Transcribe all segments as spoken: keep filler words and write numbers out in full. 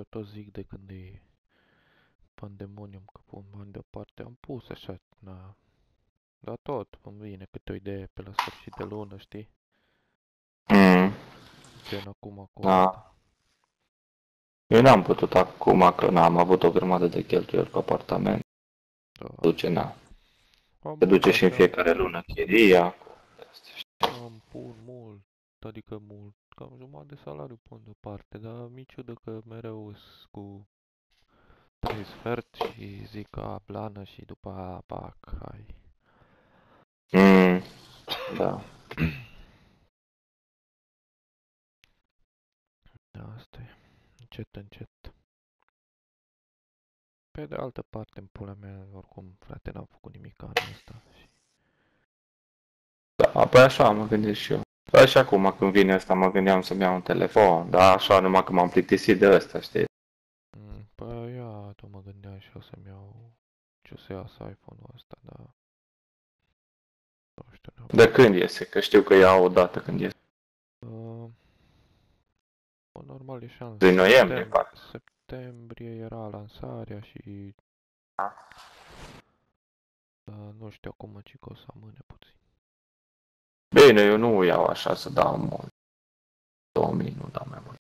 tot zic de când e Pandemonium că pun bani deoparte, am pus așa, na. Dar tot îmi vine câte o idee pe la sfârșit de lună, știi? Mm. Gen acum cu Da. asta. Eu n-am putut acum că n-am avut o grămadă de cheltuieli cu apartament. Da. Duce, na. Am Se duce și în așa, fiecare lună chiria. am pun mult, adică mult, cam jumătate de salariu pun deoparte, dar mi-e ciudă că mereu s cu trei sferți și zic a plană și după aia pac, hai. Mm. Da. Da, asta e, încet, încet. Pe de altă parte, în pula mea, oricum, frate, n-am făcut nimic anul ăsta și... Da, păi așa mă gândesc și eu. Păi și acum când vine ăsta mă gândeam să-mi iau un telefon, dar așa numai că m-am plictisit de ăsta, știi? Mm, păi ia, tot mă gândeam și eu să-mi iau... ce o să iau să iPhone-ul ăsta, dar... Nu știu, n-am... De când iese? Că știu că iau o dată când iese. Uh, bă, normal ieșea în Din noiembrie, septem- parcă. septembrie era lansarea și... Uh, nu știu acum ce că o să amâne puțin. Bine, eu nu iau așa să dau mult. două mii nu dau mai mult.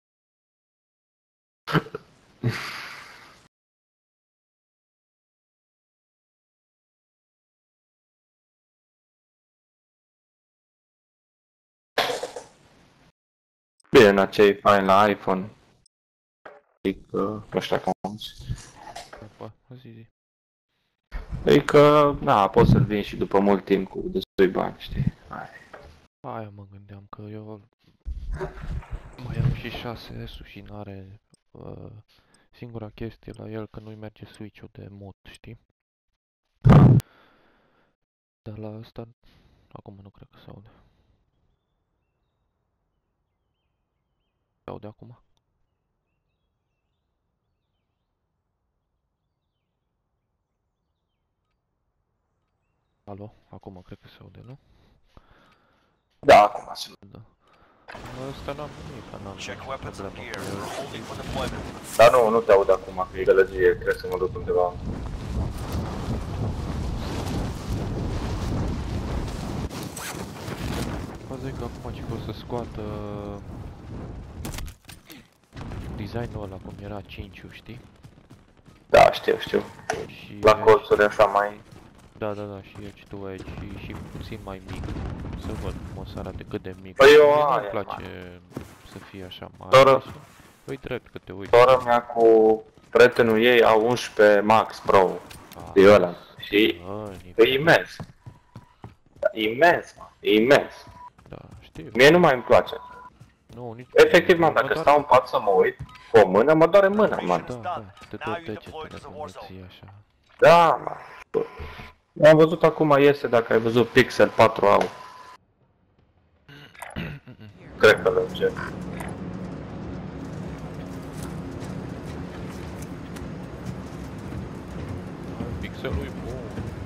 Bine, na, ce e fain la iPhone. Adică, nu știu cum am zis. Bă, zi, zi. Adică, da, poți să-l vin și după mult timp cu destui bani, știi? Hai. Aia mă gândeam că eu... mai am și șase S-ul și n-are... Uh, singura chestie la el că nu-i merge switch-ul de mod, știi? Dar la asta... acum nu cred că se aude. Se aude acum? Alo? Acum cred că se aude, nu? Da, acum se Da. Asta n-am nimic, că n-am Check weapons and problemă gear. cu el. We're holding for deployment. Dar nu, nu te aud acum, că e gălăgie, trebuie să mă duc undeva. Faza e că acum ce o să scoată... designul ăla cum era cinci-ul, știi? Da, știu, știu. Și La Edge- colțuri așa mai... Da, da, da, și Edge to Edge și, și puțin mai mic. Să văd cum o să arate, cât de mic. Păi eu Mie aia, nu-mi place să fie așa mare. Soră. și- Păi drept că te uiți. Sora mea cu prietenul ei au unsprezece Max Pro. Ah, E ăla. Și bă, e nivel. imens. Da, imens, mă. E imens. Da, știu. Mie nu mai îmi place. Nu, nici Efectiv, mă, mă dacă doare- stau în pat să mă uit cu o mână, mă doare mâna, mă. Da, da, te tot degetele când îți ții așa. Da, mă. Am văzut acum iese, dacă ai văzut Pixel patru au. Cred că lege. Pixelul e bun.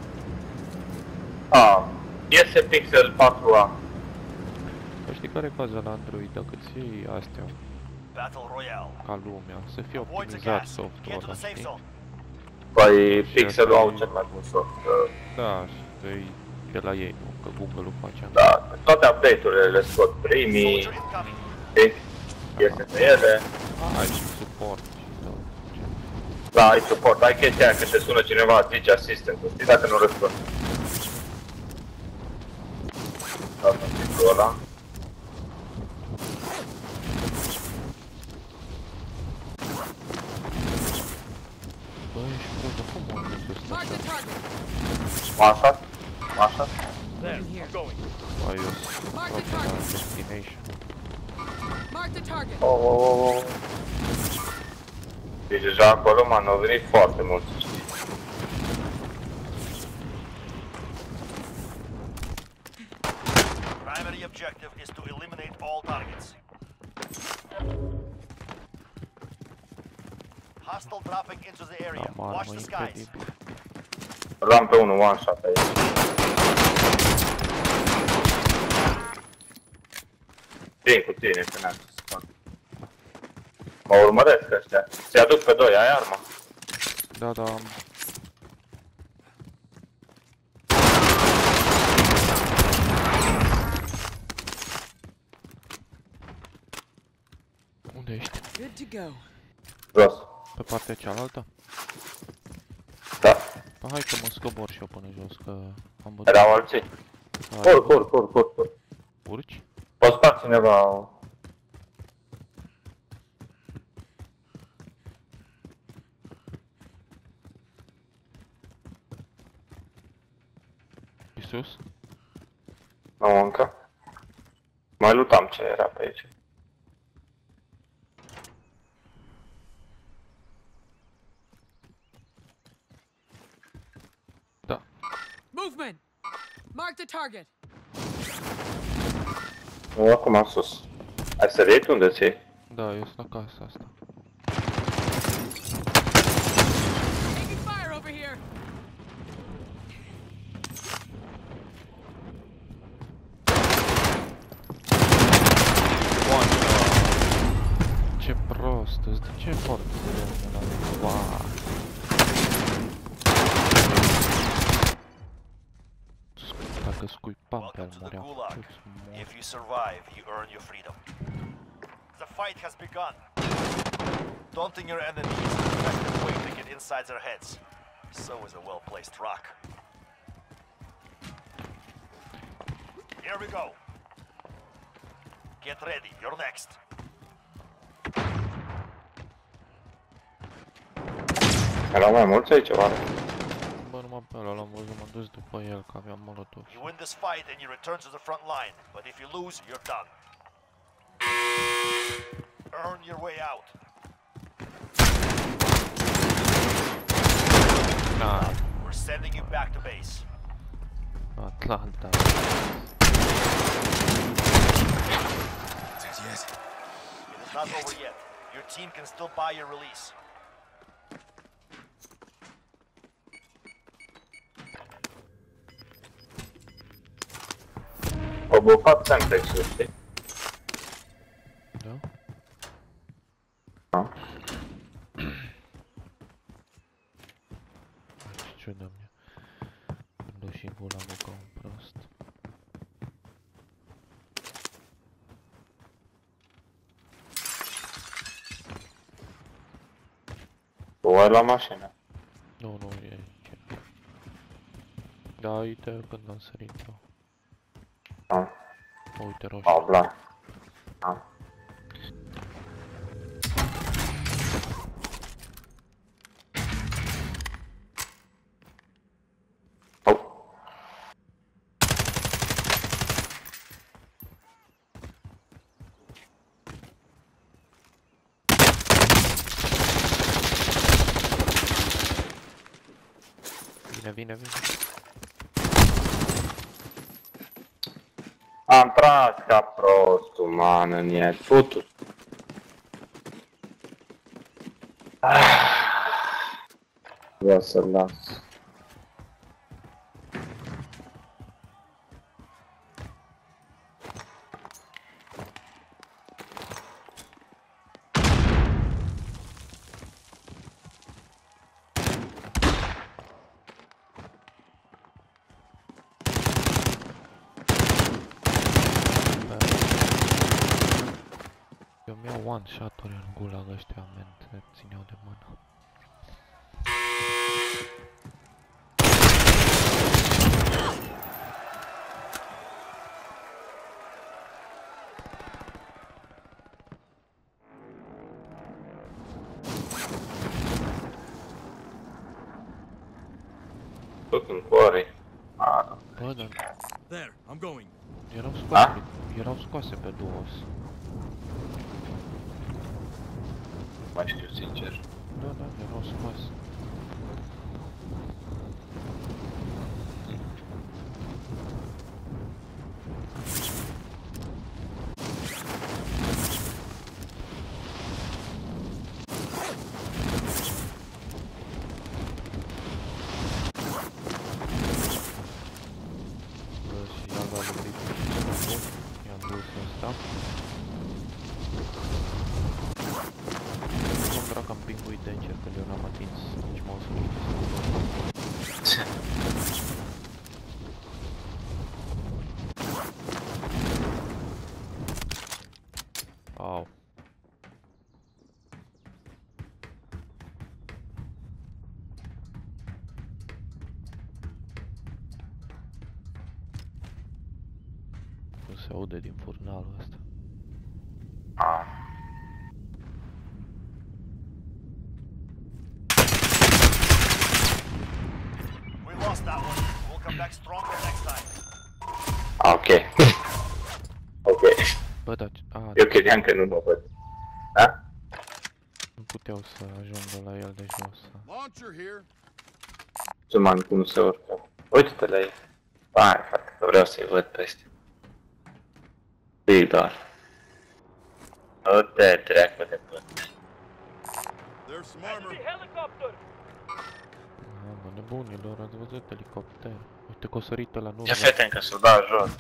A, iese Pixel patru A. Dar știi care e faza la Android? Dacă ți iei astea, Battle Royale. ca lumea, să fie Avoid the optimizat gas. softul Get to ăla, the safe știi? zone. Păi Și Pixelul asta au e- cel mai bun soft. Da, și că e de la ei, nu? Că Google-ul face asta. Da, toate update-urile le scot primii, Soldier incoming. știi? Iese pe ele. Ai și suport și tot. Da, ai suport, ai chestia aia, că te sună cineva, zice assistant-ul, știi, dacă nu răspunde. Da, în titlul ăla. Bă, ești prost, dar cum mă ajuns ăsta? Mark the target. Așa? Așa? Moving here. Ai, eu sunt Mark the aproape la target. destination. Mark the target. Oh, oh, oh, oh. Deci deja acolo m-au venit foarte mulți, știi? Primary objective is to eliminate all targets. Hostile dropping into the area. Am Watch armă the skies. incredibil. L-am pe unul one shot aici. Vin cu tine, că n-am ce să fac. Mă urmăresc ăștia. Se aduc pe doi, ai armă. Da, da, am... Unde ești? Good to go. Jos. Pe partea cealaltă? Da. Păi hai că mă scobor și eu până jos, că am bătut. Erau alții. Hai, Urc, urc, urc, urc, urc. urci? O spart cineva... E sus? Nu, încă. Mai lutam ce era pe aici. Da. Movement. Mark the target. Nu, acum am sus. Ai sărit? Unde ți-ai? Da, eu sunt la casa asta. Taking fire over here. Ce prost, îți de ce foarte greu la wow. Dacă scuipam pe Welcome to the almoreau, Gulag. îți mor. If you survive, you earn your freedom. The fight has begun. Daunting your enemies is an effective way to get inside their heads. So is a well-placed rock. Here we go. Get ready, you're next. Erau mai mulți aici, oare? Bă, numai pe ăla l-am văzut, m-am dus după el, că aveam molotov. You win this fight and you return to the front line, but if you lose, you're done. Earn your way out. Na, We're sending you back to base. Atlanta. It is not over yet. Your team can still buy your release. Au bufat Semtex-ul, știi? Da? Da. Ce ciudă mea. Când și gulagul ca un prost. Tu ai la mașină. Nu, nu, e aici. Da, uite când am sărit eu. Da. O, uite roșu. Au, bla. Da. Au. Vine, vine, vine. Am tras ca prostul, man, în el. Futu. Ia să-l las. Eu mi-au one-shot-uri în gulag ăștia, men, te țineau de mână. Tot în cuore. Ah, Bă, dar There, I'm going. erau scoase pe, erau scoase pe duos. mai știu sincer. Da, da, erau scoase. Bă, și i-am luat lui Bibi, i-am dus ăsta. Se aude din furnalul ăsta. Ah. We lost that one. We'll come back stronger next time. Ah, ok. Ok. Bă, dar... A, Eu credeam că nu mă văd. Da? nu puteau să ajungă la el de jos. Launcher here. Zuman cum se urcă. Uite-te la el. Hai, frate, că vreau să-i văd pe ăstea. Ui, doar. Uite, dracu de până. There's some armor. Mamă, nebunilor, ați văzut elicopter. Uite că o sărită la nu. Ia fete încă să-l dau jos.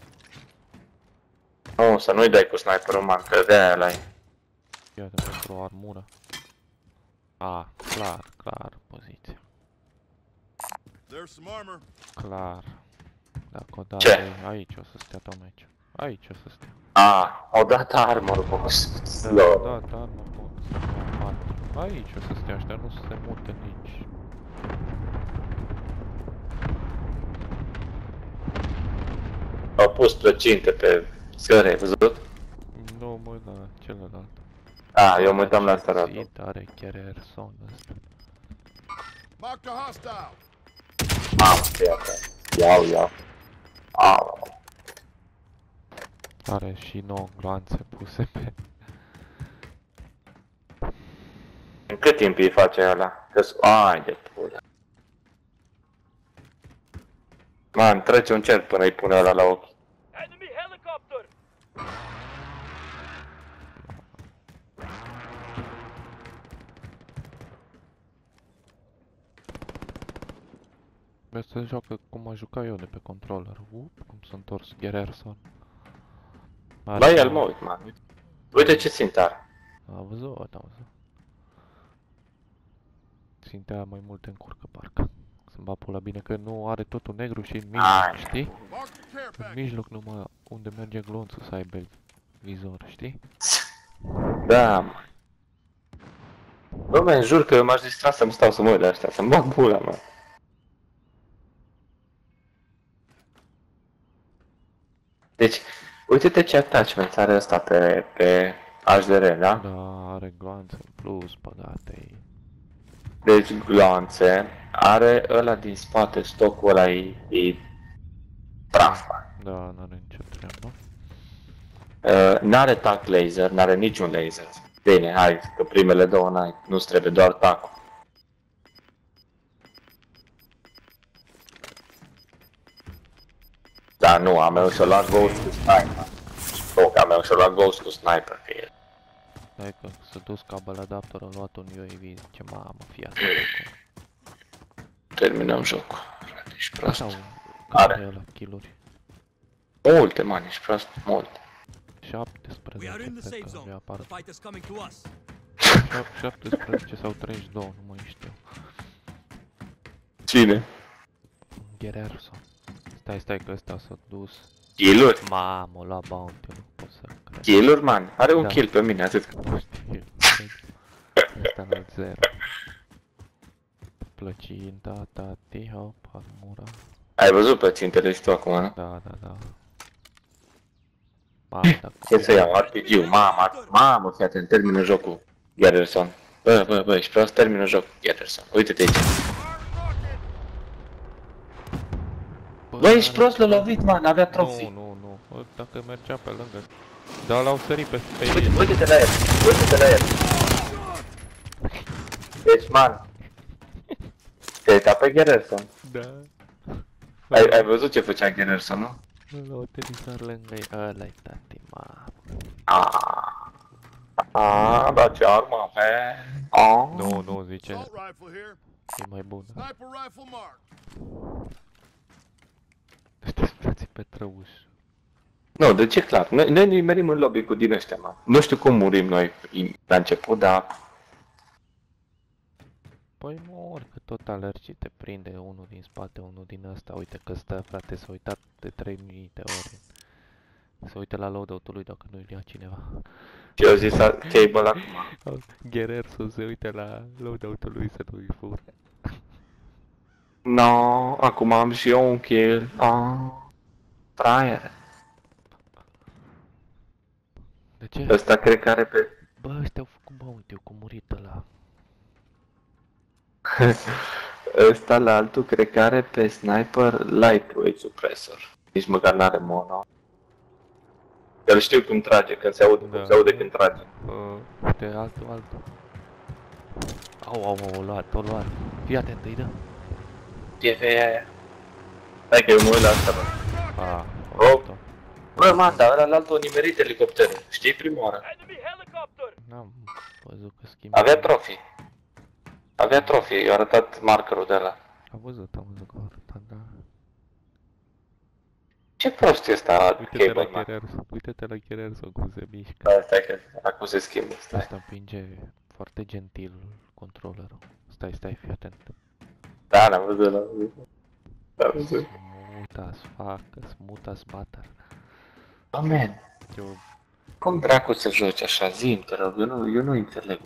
Nu, să nu-i dai cu sniperul, man, că de-aia l-ai. Ia de pentru o armură. A, clar, clar, poziția. There's some armor. Clar. Dacă o dai, Ce? aici o să stea Tomeci. Aici o să stea. A, au dat armor box. Da, Slow. da, da, mă pot să mă patru. Aici o să stea ăștia, nu să se mute nici. Au pus plăcinte pe scări, ai văzut? Nu, mă, da, celălalt. A, eu mă uitam la asta rată. Zid are chiar Airson ăsta. Marked a hostile. Mamă, ia pe. Iau, iau. Au. Are și nouă gloanțe puse pe... În cât timp îi face ăla? Că-s... Ai de pulă. Man, trece un cer până îi pune ăla la ochi. Enemy helicopter! Vezi să joacă cum a jucat eu de pe controller. Up, cum s-a întors Gererson. La el mă uit, man. Uite ce țintă are. A văzut, a văzut. Țintea mai multe în curcă, parcă. Să-mi bat pula bine că nu are totul negru și în mijloc, Ai. știi? Marked the care În package. mijloc numai unde merge glonțul să aibă vizor, știi? Da, mă. Bă, mă, jur că eu m-aș distra să-mi stau să mă uit la ăștia, să-mi bag pula, mă. Deci, uite-te ce attachment are ăsta pe, pe H D R, da? Da, are gloanțe în plus, băgate. Deci, gloanțe, are ăla din spate, stocul ăla e, e praf, mă. Da, n-are nicio treabă. Uh, n-are tac laser, n-are niciun laser. Bine, hai, că primele două n-ai, nu-ți trebuie doar tac. Da, nu, a meu și-o luat Ghost cu sniper. Nu, că a meu și-o luat Ghost cu sniper, că e... Hai că s-a dus cabel adapter, a luat un U A V, zice, mamă, fii asta. Terminăm jocul. Frate, ești prost. Sau, Are. câte ăla kill-uri? Multe, man, ești prost, multe. șaptesprezece, We are in the cred safe că avea zone. parte. The fight is coming to us. șaptesprezece sau treizeci și doi, nu mai știu. Cine? Gererson. Stai, stai că ăsta s-a dus. Kill-uri? Mamă, la bounty, nu pot să cred. Kill-uri, man? Are un Da. kill pe mine, atât. Nu știu, ăsta la zero. Plăcinta, tati, hop, armura. Ai văzut pe țintele și tu acum, nu? Da, da, da. Mamă, dacă... Ce să iau? R P G-ul, mamă, mamă, fii atent, termină jocul. Gerderson. Bă, bă, bă, ești prost, termină jocul, Gerderson. Uite-te aici. Bă, ești prost, l-a lovit, man, avea Nu, trofii. nu, nu. Bă, dacă mergea pe lângă... Da, l-au sărit pe pe Uite, el. uite-te la el, uite-te la el. Deci, man. Te-ai uitat pe Gerderson. Da. Ai, ai văzut ce făcea Gerderson, nu? L-au utilizat lângă ei. Ăla-i tati, mamă. Aaaa. Aaaa, dar ce armă avea? Aaaa. Nu, nu, zice, Assault rifle here. e mai bună. Sniper rifle marked. Ăștia-s frații pe trăuș. Nu, deci e clar, noi, noi ne merim în lobby cu din ăștia, mă. Nu știu cum murim noi la început, dar... Păi mor, că tot alergi și te prinde unul din spate, unul din ăsta. Uite că stă, frate, s-a uitat de trei mii de ori. Se uită la loadout-ul lui dacă nu-i ia cineva. Ce au zis Cable acum? Gererson se uite la loadout-ul lui să nu-i fure. No, acum am și eu un kill. Ah, fraiere. Ce? Ăsta cred că are pe... Bă, ăștia au făcut, bă, uite, eu cu murit ăla. Ăsta la altul cred că are pe sniper lightweight suppressor. Nici măcar n-are mono. El știu cum trage, când se aude, Da. cum se aude când trage. Uh, uite, altul, altul. Au, au, au, o luat, o luat. Fii atent, îi dă. E pe aia. Hai că eu mă uit la asta, bă. A, Oh. Bă, man, dar ăla la altul a nimerit elicopterul. Știi prima oară? Enemy helicopter! N-am văzut că schimb. Avea trofii. Avea trofii, i-a arătat markerul de ăla. Am văzut, am văzut că a arătat, da. Ce prost e ăsta, Uite-te la Cable, man. Gererson, uite-te la Gererson cum se mișcă. Da, stai că acum se schimbă, stai. Asta împinge foarte gentil controllerul. Stai, stai, fii atent. Da, l-am văzut, l-am văzut. L-am văzut. Mutas, fac, mutas butter. Bă, man, Eu, cum dracu să joci așa? Zi-mi, te rog, eu nu, eu nu înțeleg.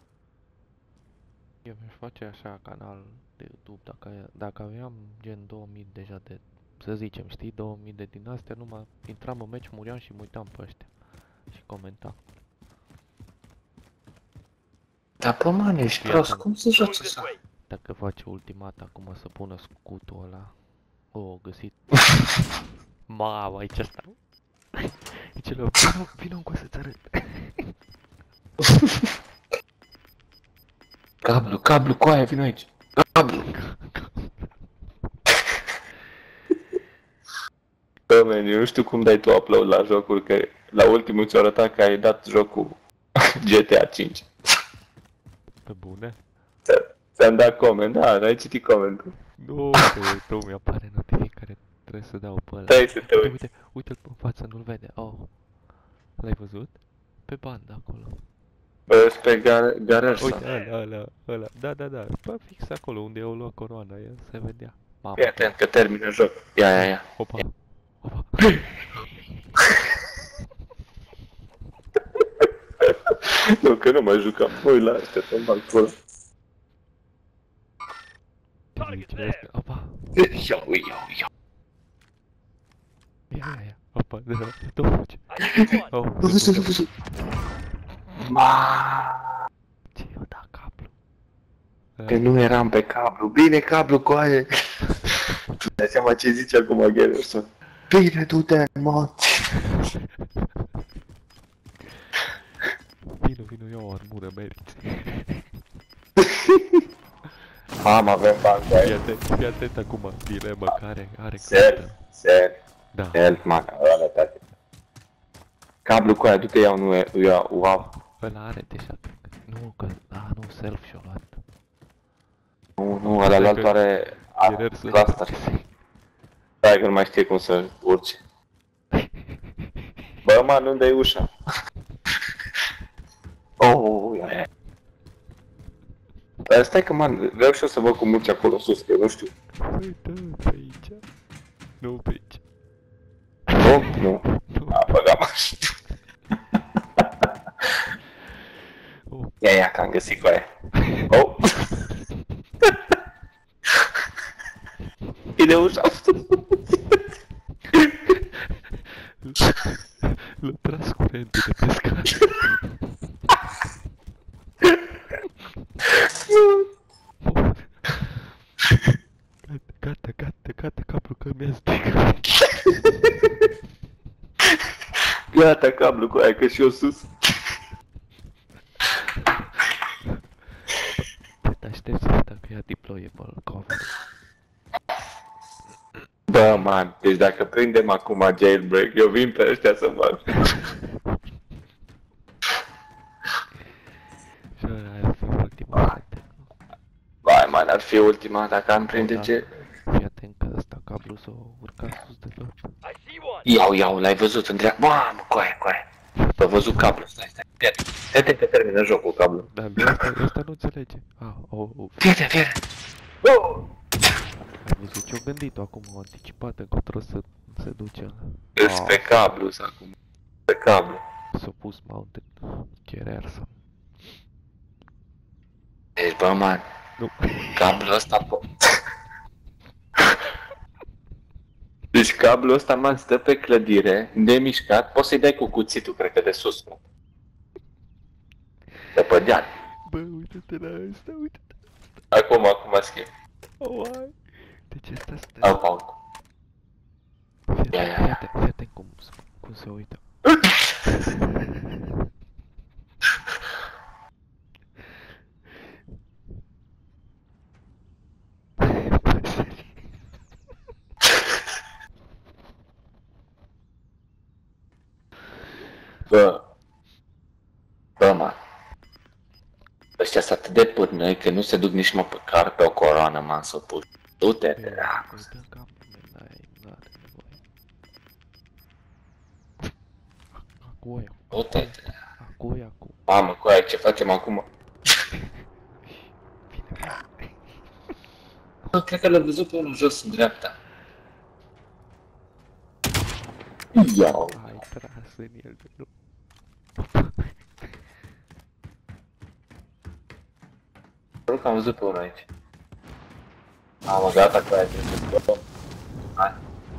eu mi-aș face așa canal de YouTube dacă, dacă aveam gen două mii deja de, să zicem, știi, două mii de din astea, numai intram în meci, muriam și mă uitam pe ăștia. Și comentam. Dar, bă, man, ești prost, cum să joci Going this așa? way. Dacă face ultimata, acum să pună scutul ăla. O, găsit. Mamă, aici asta. Aici le vină, vină încă să-ți arăt. Cablu, cablu, coaie, vino aici. Cablu. Bă, man, eu nu știu cum dai tu upload la jocuri, că la ultimul ți-a arătat că ai dat jocul G T A cinci. Pe bune? Ți-am dat coment, da, n-ai citit comentul. Nu, că tu mi-apare notificare, trebuie să dau pe ăla. Stai să te Uite, uiți. uite, uite-l în față, nu-l vede. Oh. L-ai văzut? Pe bandă acolo. Bă, pe gar garaj Uite, sau... ăla, ăla, ăla. Da, da, da. Bă, fix acolo unde eu luat coroana, el se vedea. Mamă. Fii atent că termină jocul. Ia, ia, ia. Opa. Opa. Nu, că nu mai jucam. Mă uit la ăștia, să-mi bag acolo. Target Zice, there. opa. Iau, iau, iau. Ia, ia, ia. Opa, da, tu fugi. I need one. Oh, Nu văzut, nu văzut. Ma. ce eu da cablu. Că nu eram pe cablu. Bine, cablu, coaie. Tu dai seama ce zice acum Gererson. Bine, du-te în morți. Vino, vino, iau o armură, meriți. Mam, avem bani de Fii aia. atent, fii atent acum, dilemă care are Ser, căută. ser. Da. Help, man, ăla, tate. Cablu, coaie, du-te iau, nu e, iau, wow. Ăla are deja, cred că. Nu, că, a, nu, self și-o luat. Nu, nu, ăla la altul are... are Gererson. cluster. Stai că nu mai știe cum să urce. Bă, man, unde e ușa? Oh, ia, ia. Dar stai că, man, vreau și eu să văd cum urce acolo sus, că eu nu știu. Uite, pe aici. Nu pe aici. Nu? Nu. Nu. A, băga, mă. Oh. Ia, ia, că am găsit cu aia. Oh. E de ușa. L-a tras curentul de pe scară. Gata, gata, gata, gata, capul că mi-a stricat. Gata, cablu cu aia, că și eu sus. Te aștept să văd dacă e deployable cover. Bă, man, deci dacă prindem acum jailbreak, eu vin pe ăștia să mă... Și ăla ar fi ultima dată. Vai, man, ar fi ultima dacă am prinde Da. ce... Fii atent că ăsta cablu s-a urcat sus de tot. I see one. Iau, iau, l-ai văzut în dreapta. Mamă, coaie, coaie. L-a văzut cablu, stai, stai. Fii atent că termină jocul cablu. Dar bine, ăsta, ăsta nu înțelege. Ah, oh, oh. Fii atent, fii atent. Oh! Ai văzut ce-o gândit acum, o anticipat încotro să se duce ăla. Îs pe cablu acum. Pe cablu. S-a pus mounted Gererson. Deci, bă, man, Nu. cablul ăsta... po- Deci cablul ăsta, man, stă pe clădire, nemișcat, poți să-i dai cu cuțitul, cred că de sus, mă. pe deal. Bă, uite-te la ăsta, uite-te. Acum, acum schimb. Oh, ai. Deci ăsta stă. Au pauză. Fii Ia, atent, ia, fii ia. atent, fii atent cum, cum se uită. Bă. Bă, mă. Ăștia sunt atât de pârnăi că nu se duc nici mă pe car pe o coroană, m-am să pus. Du-te, dracu. Îți dă capul meu, n-ai, n-are nevoie. Acu aia, Du-te, dracu. acu aia, acu. Mamă, cu aia, ce facem acum? Bă, cred că l-am văzut pe unul jos în dreapta. Iau. Ai tras în el de nu. Cred că am văzut pe unul aici. Mamă, gata cu aia, trebuie. Hai.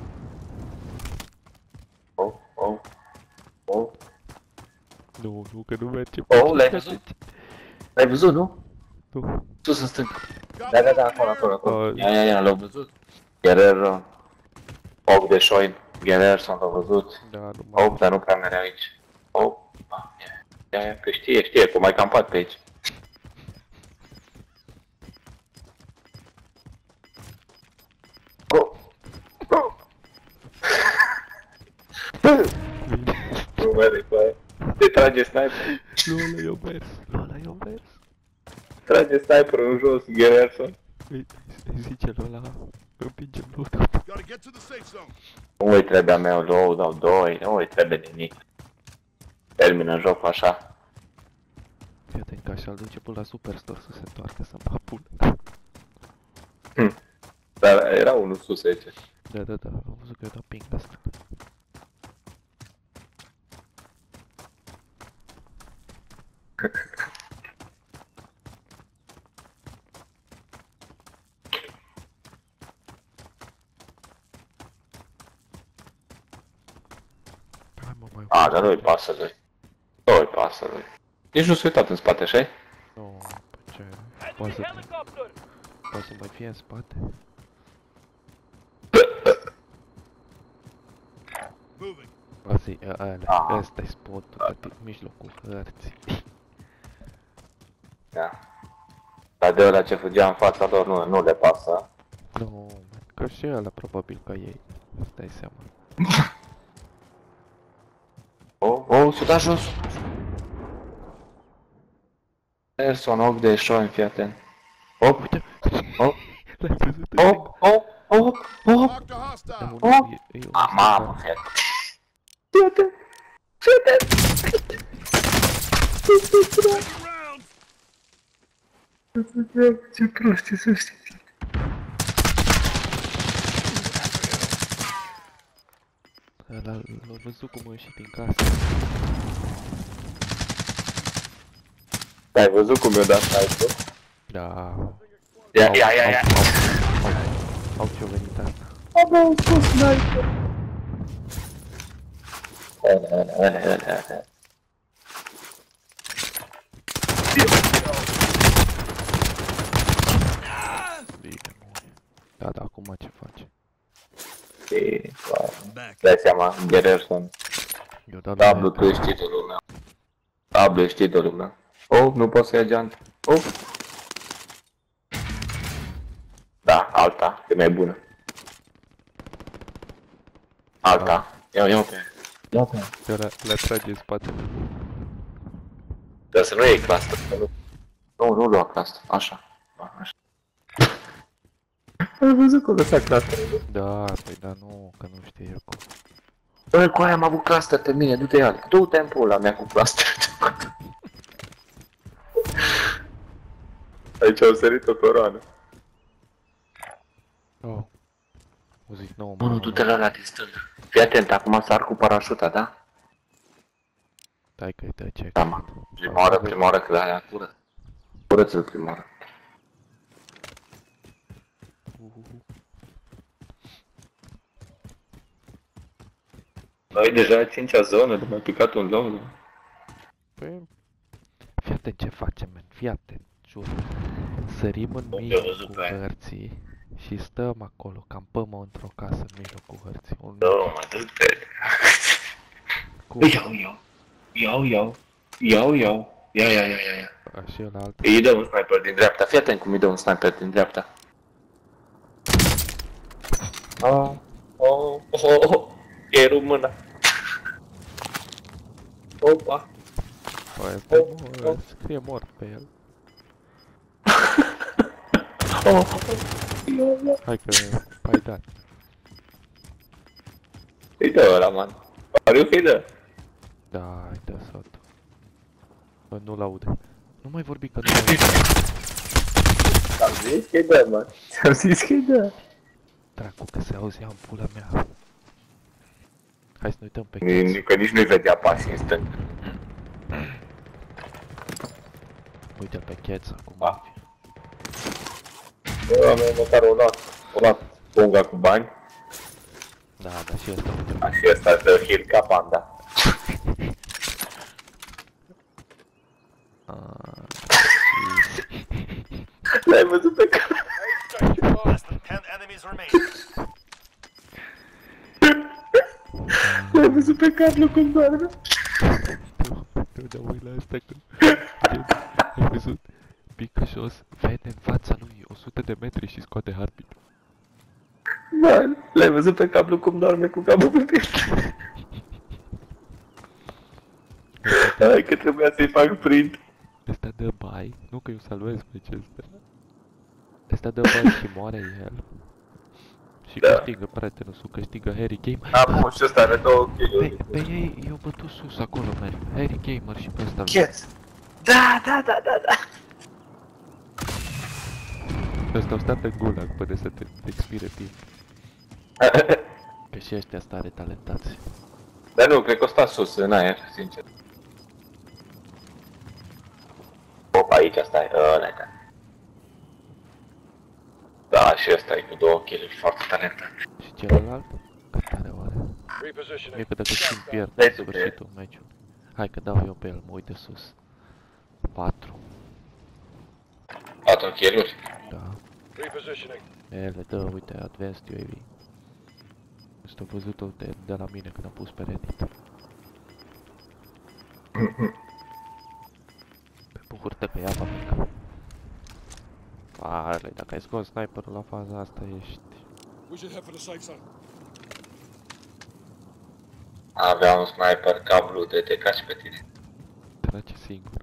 Oh, oh, oh. Nu, nu, că nu merge. Oh, l-ai văzut? L-ai văzut, nu? Nu. Sus în stânga. Got Da, da, da, movement acolo, here. acolo, acolo. Uh, Ia, ia, ia, l-au văzut. Guerrero. opt de șoin. Guerrero l-au văzut. Da, nu mai. opt, dar nu prea mereu aici. opt. Ia, ia, că știe, știe, că mai campat pe aici. Oh. Oh. Nu merge cu aia. Te trage sniper. Nu, ăla i-o mers. Nu, ăla i-o mers. Trage sniperul în jos, Guerrero. Îi îi zice lui ăla, împingem lui. Gotta get to the safe zone. Nu îi trebuie a meu low, dau doi, nu îi trebuie nimic. Termină jocul așa. Fii atent că așa-l duce până la Superstore să se întoarcă să mă apună. Hm. Dar era unul sus aici. Da, da, da, am văzut că i-a dat ping asta. Hai mă, mai A, dar nu-i pasă lui. Nu-i pasă lui. Nici nu s-a uitat în spate, așa-i? Nu, pe ce? Poate Enemy să, helicopter! poate să mai fie în spate. Moving. Asta e, ăla, Ah. ăsta-i spotul, pe mijlocul hărții. Da. Dar de ăla ce fugea în fața lor nu, nu le pasă. Nu, că și ăla probabil ca ei, îți dai seama. Oh, oh, s-a dat jos. Person, opt de șoin, fii atent. opt, Uite, opt, l-ai văzut în opt, opt, opt, opt. Marked a hostile. stânga. Oh. E, e un A, stânga. mamă, fii atent. Fii atent. Fii atent. Taking rounds. Ce prost e să știi. Ăla l-a văzut cum a ieșit din casă. Ai văzut cum i-a dat sniper? Da. Ia, ia, ia, ia. Au ce-o venit asta. Am auzit sniper. Ăla, ăla, ăla, ăla, ăla. Bine, mori. Da, da, acum ce face? E, wow. Back. Dai seama, Guerrero. Eu dat Tablu, tu ești idolul meu. Tablu, ești idolul meu. Oh, nu pot să ia geantă. Oh. Da, alta, e mai bună. Alta. Ia, ia pe. Ia pe. Că le, le trage în spate. Dar să nu iei cluster, să nu... Nu, nu lua cluster, așa. Da, așa. Ai văzut cum lăsa clusterul? Da, păi da, nu, că nu știe eu cum. Bă, cu aia am avut cluster pe mine, du-te ia. Du-te în pula mea cu cluster. Aici au sărit o coroană. Oh. O zic, nu, Nu, nu, du-te la ăla din stânga. Fii atent, acum sar cu parașuta, da? Stai că-i dă ce. Da, mă. Prima oară, prima oară, că la aia cură. Curăță-l prima oară. Noi deja a cincea zonă, de mai picat un loc, nu? Păi, fii atent, atent ce facem, man. Fii atent, jur. Sărim în Eu mijlocul văzut pe aia. hărții și stăm acolo, campăm într-o casă în mijlocul hărții. Un Nu, mă, du-te. cu Iau, iau. Iau, iau. Iau, iau. Ia, ia, ia, ia, ia. și el alt. Îi dă un sniper din dreapta. Fii atent cum îi dă un sniper din dreapta. Oh, oh, oh, oh. E română. Opa. Păi, pe Oh, mor, oh. scrie mort pe el. Oh, iau, iau. Hai că ai dat. Îi dă ăla, man. Pariu că îi dă. Da, ai dat sotul. Bă, nu-l aude. Nu mai vorbi că nu aude. Ți-am zis că îi dă, man. Ți-am zis că îi dă. Dracu, că se auzea în pula mea. Hai să ne uităm pe Ni- Kids. ni- Că nici nu-i vedea pașii în stânga. Uite-l pe Kids acum. Da. Bă, am măcar o luat. O luat punga cu bani. Da, da, și ăsta, uite-l. A, și ăsta dă heal ca panda. Ah, L-ai văzut pe care? Less than ten enemies remain. L-ai văzut pe Carlo cum doarme? nu dau uit la asta că... Ai văzut? Pică jos, vede în fața lui o sută de metri și scoate heartbeat. Man, l-ai văzut pe cablu cum doarme cu capul pe piept? Hai că trebuia să-i fac print. Ăsta dă bai, nu că eu salvez pe acesta. Ăsta dă bai și moare el. Și Da. câștigă prietenul său, câștigă Harry Game. Am mult și ăsta are două Pe, kill-uri. pe ei i-au bătut sus acolo, man. Harry Gamer și pe ăsta. Yes! Da, da, da, da, da! Ăsta au stat în gulag până să te expire timp. Că și ăștia stare talentați. Dar nu, cred că o sta sus, în aer, sincer. Opa, aici stai, ăla e, da. Da, și ăsta e cu două kill-uri, foarte talentat. Și celălalt? Cât are oare? Mie Repositioning. că dacă și pierd Dai în tu pe sfârșitul meciului. Hai că dau eu pe el, mă uit de sus. patru. Patru kill-uri? Da. Repositioning. Ele dă, uite, Advanced U A V. Asta a văzut-o de, de la mine când am pus pe Reddit. Pe bucur-te pe apa mică. Ale, dacă ai scos sniperul la faza asta, ești... We should head for the safe zone. Avea un sniper cablu de te caci pe tine. Trage singur.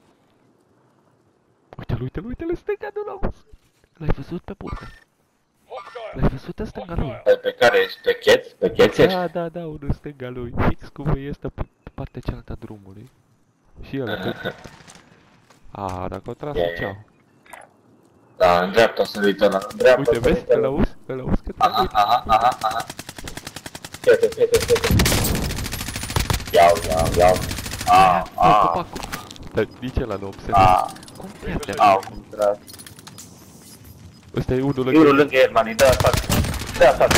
Uite-l, uite-l, uite-l, în stânga, nu l-am văzut. L-ai văzut pe burcă? Hostile. L-ai văzut în stânga lui? Pe pe care ești? Pe cheț? Pe cheț ești? Da, da, da, unul în stânga lui. Fix cum e ăsta pe pe partea cealaltă a drumului. Și el, tot. A, dacă o tras, Ia, ia. ceau. Da, în dreapta o să uită la... În dreapta Uite, o să vezi? uită Îl la... auzi? Îl auzi că Aha, aha, aha, aha. Fiete, fiete, fiete. Iau, iau, iau. A, Oh, a, copacul. Dar nici ăla nu observă. a, Cum pierde? au, drag. Ăsta e unul E unul lângă. lângă el, mani, dă atac. Dă atac.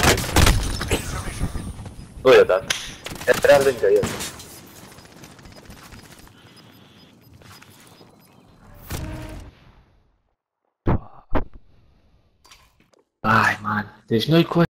Nu i-a dat. Era lângă el. Ai, man. Deci noi cu